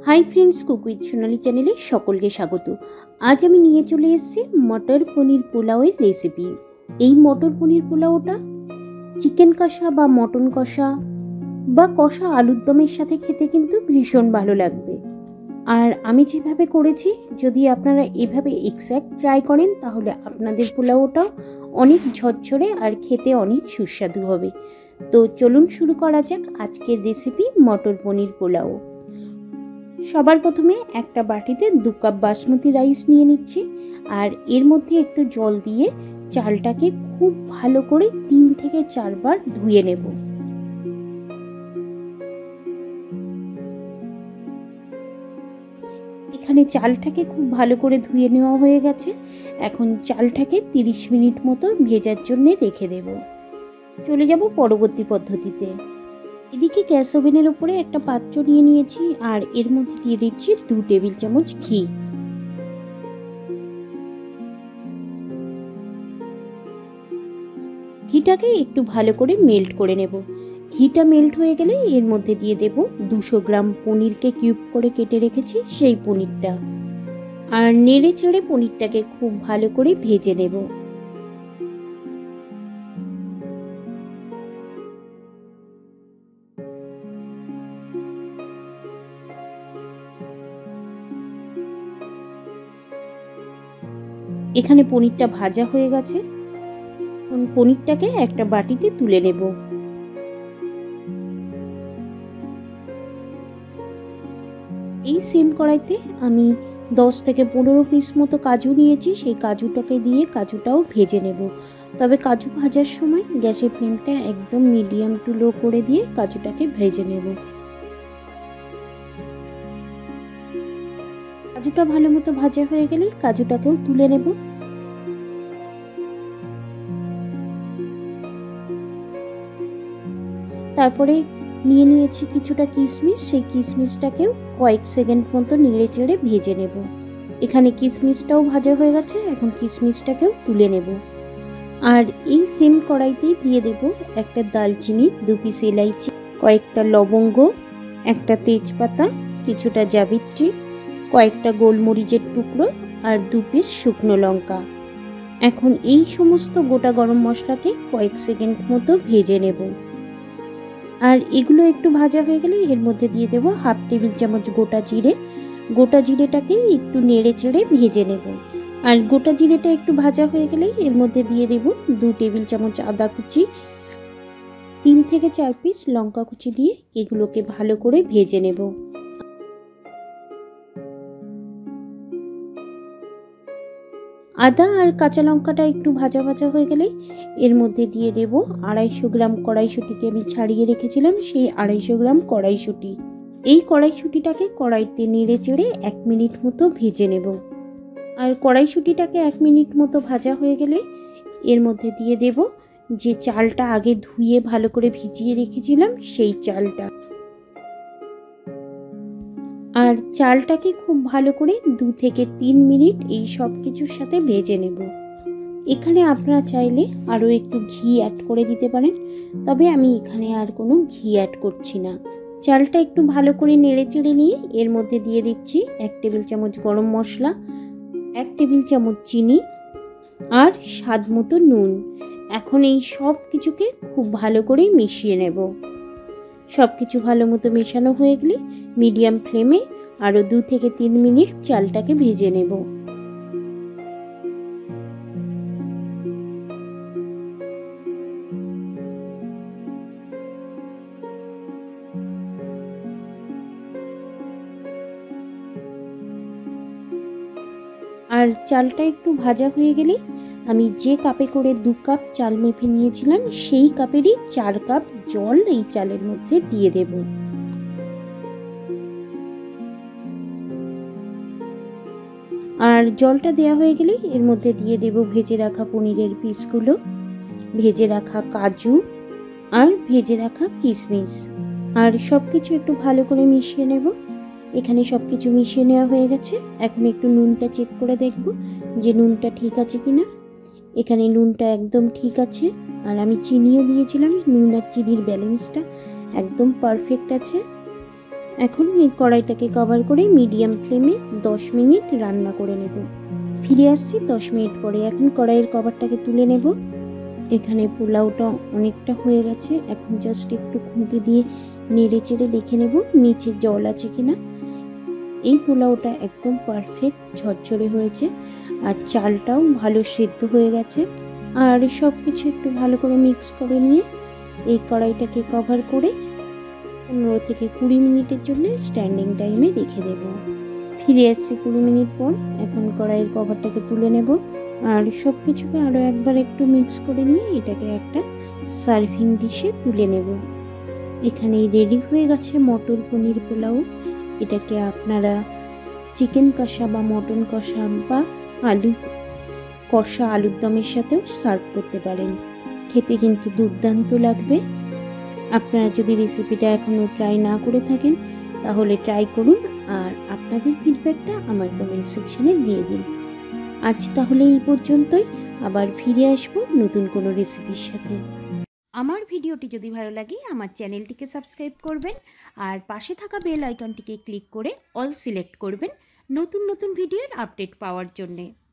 High friends, cook with Sonali চ্যানেলে সকলকে স্বাগত। আজ আমি নিয়ে চলে এসেছি মটর পনির পোলাওয়ের রেসিপি। এই মটর পনির পোলাওটা চিকেন কষা বা মটন কষা বা কষা আলুর দমের সাথে খেতে কিন্তু ভীষণ ভালো লাগবে। আর আমি যেভাবে করেছি, যদি আপনারা এভাবে এক্স্যাক্ট ট্রাই করেন তাহলে আপনাদের পোলাওটাও অনেক ঝরঝরে আর খেতে অনেক সুস্বাদু হবে। তো চলুন শুরু করা যাক আজকের রেসিপি মটর পনির পোলাও। সবার প্রথমে একটা বাটিতে 2 কাপ বাসমতি রাইস নিয়ে নিচ্ছি, আর এর মধ্যে একটু জল দিয়ে চালটাকে খুব ভালো করে 3 থেকে 4 বার ধুয়ে নেব। এখানে চালটাকে খুব ভালো করে ধুয়ে নেওয়া হয়ে গেছে। এখন চালটাকে 30 মিনিট মতো ভেজার জন্য রেখে দেব। চলে যাব পরবর্তী পদ্ধতিতে। এদিকে গ্যাস ওভেনের উপরে একটা পাত্র নিয়ে নিয়েছি, আর এর মধ্যে দিয়ে দিচ্ছি 2 টেবিল চামচ ঘি। ঘিটাকে একটু ভালো করে মেল্ট করে নেব। ঘিটা মেল্ট হয়ে গেলে এর মধ্যে দিয়ে দেব 200 গ্রাম পনিরকে কিউব করে কেটে রেখেছি, সেই পনিরটা। আর নেড়ে চেড়ে পনিরটাকে খুব ভালো করে ভেজে নেব। এখানে পনিরটা ভাজা হয়ে গেছে। পনিরটাকে একটা বাটিতে তুলে নেব। এই সেম কড়াইতে আমি 10 থেকে 15 পিস মতো কাজু নিয়েছি, সেই কাজুটাকে দিয়ে কাজুটাও ভেজে নেব। তবে কাজু ভাজার সময় গ্যাসের ফ্লেমটা একদম মিডিয়াম টু লো করে দিয়ে কাজুটাকে ভেজে নেব। কাজুটা ভালো মতো ভাজা হয়ে গেলে কাজুটাকেও তুলে নেব। তারপরে নিয়ে নিয়েছি কিছুটা কিশমিশ, সেই কিশমিশটাকেও কয়েক সেকেন্ড মতো নেড়ে চেড়ে ভেজে নেব। এখানে কিশমিশটাও ভাজা হয়ে গেছে, এখন কিশমিশটাকেও তুলে নেব। আর এই সেম কড়াইতেই দিয়ে দেব একটা দালচিনি, 2 পিস এলাইচি, কয়েকটা লবঙ্গ, একটা তেজপাতা, কিছুটা জাবিত্রী, কয়েকটা গোলমরিচের টুকরো আর 2 পিস শুকনো লঙ্কা। এখন এই সমস্ত গোটা গরম মশলাকে কয়েক সেকেন্ড মতো ভেজে নেব। আর এগুলো একটু ভাজা হয়ে গেলে এর মধ্যে দিয়ে দেব 1/2 টেবিল চামচ গোটা জিরে। গোটা জিরেটাকে একটু নেড়ে চেড়ে ভেজে নেব। আর গোটা জিরেটা একটু ভাজা হয়ে গেলেই এর মধ্যে দিয়ে দেব 2 টেবিল চামচ আদা কুচি, 3 থেকে 4 পিস লঙ্কা কুচি দিয়ে এগুলোকে ভালো করে ভেজে নেব। আদা আর কাঁচা লঙ্কাটা একটু ভাজা ভাজা হয়ে গেলে এর মধ্যে দিয়ে দেব 250 গ্রাম কড়াইশুঁটিকে আমি ছাড়িয়ে রেখেছিলাম, সেই 250 গ্রাম কড়াইশুঁটি। এই কড়াইশুঁটিটাকে কড়াইতে নেড়ে চেড়ে 1 মিনিট মতো ভেজে নেব। আর কড়াইশুঁটিটাকে 1 মিনিট মতো ভাজা হয়ে গেলে এর মধ্যে দিয়ে দেব যে চালটা আগে ধুয়ে ভালো করে ভিজিয়ে রেখেছিলাম, সেই চালটা। আর চালটাকে খুব ভালো করে 2 থেকে 3 মিনিট এই সব কিছুর সাথে ভেজে নেব। এখানে আপনারা চাইলে আরও একটু ঘি অ্যাড করে দিতে পারেন, তবে আমি এখানে আর কোনো ঘি অ্যাড করছি না। চালটা একটু ভালো করে নেড়ে চেড়ে নিয়ে এর মধ্যে দিয়ে দিচ্ছি 1 টেবিল চামচ গরম মশলা, 1 টেবিল চামচ চিনি আর স্বাদ মতো নুন। এখন এই সব কিছুকে খুব ভালো করে মিশিয়ে নেব। সব কিছু ভালো মতো মেশানো হয়ে গেলে মিডিয়াম ফ্লেমে আরও 2 থেকে 3 মিনিট চালটাকে ভেজে নেব। আর চালটা একটু ভাজা হয়ে গেলে আমি যে কাপে করে 2 কাপ চাল মেপে নিয়েছিলাম, সেই কাপেরই 4 কাপ জল এই চালের মধ্যে দিয়ে দেব। আর জলটা দেওয়া হয়ে গেলে এর মধ্যে দিয়ে দেব ভেজে রাখা পনিরের পিসগুলো, ভেজে রাখা কাজু আর ভেজে রাখা কিশমিশ। আর সব কিছু একটু ভালো করে মিশিয়ে নেব। এখানে সব কিছু মিশিয়ে নেওয়া হয়ে গেছে। এখন একটু নুনটা চেক করে দেখব যে নুনটা ঠিক আছে কিনা। এখানে নুনটা একদম ঠিক আছে, আর আমি চিনিও দিয়েছিলাম। নুন আর চিনির ব্যালেন্সটা একদম পারফেক্ট আছে। এখন এই কড়াইটাকে কভার করে মিডিয়াম ফ্লেমে 10 মিনিট রান্না করে নেব। ফিরে আসছি 10 মিনিট পরে। এখন কড়াইয়ের কভারটাকে তুলে নেব। এখানে পোলাওটা অনেকটা হয়ে গেছে। এখন জাস্ট একটু খুন্তি দিয়ে নেড়ে চেড়ে দেখে নেব নিচে জল আছে কিনা। এই পোলাওটা একদম পারফেক্ট ঝরঝরে হয়েছে আর চালটাও ভালো সেদ্ধ হয়ে গেছে। আর সব কিছু একটু ভালো করে মিক্স করে নিয়ে এই কড়াইটাকে কভার করে 15 থেকে 20 মিনিটের জন্য স্ট্যান্ডিং টাইমে রেখে দেব। ফিরে আসছি 20 মিনিট পর। এখন কড়াইয়ের কভারটাকে তুলে নেব আর সব কিছুকে আরও একবার একটু মিক্স করে নিয়ে এটাকে একটা সার্ভিং ডিশে তুলে নেব। এখানেই রেডি হয়ে গেছে মটর পনির পোলাও। এটাকে আপনারা চিকেন কষা বা মটন কষা বা আলু কষা আলুর দমের সাথেও সার্ভ করতে পারেন। খেতে কিন্তু দুর্দান্ত লাগবে। আপনারা যদি রেসিপিটা এখনও ট্রাই না করে থাকেন তাহলে ট্রাই করুন আর আপনাদের ফিডব্যাকটা আমার কমেন্ট সেকশনে দিয়ে দিন। আজ তাহলে এই পর্যন্তই। আবার ফিরে আসবো নতুন কোনো রেসিপির সাথে। আমার ভিডিওটি যদি ভালো লাগে আমার চ্যানেলটিকে সাবস্ক্রাইব করবেন আর পাশে থাকা বেল আইকনটিকে ক্লিক করে অল সিলেক্ট করবেন নতুন নতুন ভিডিওর আপডেট পাওয়ার জন্যে।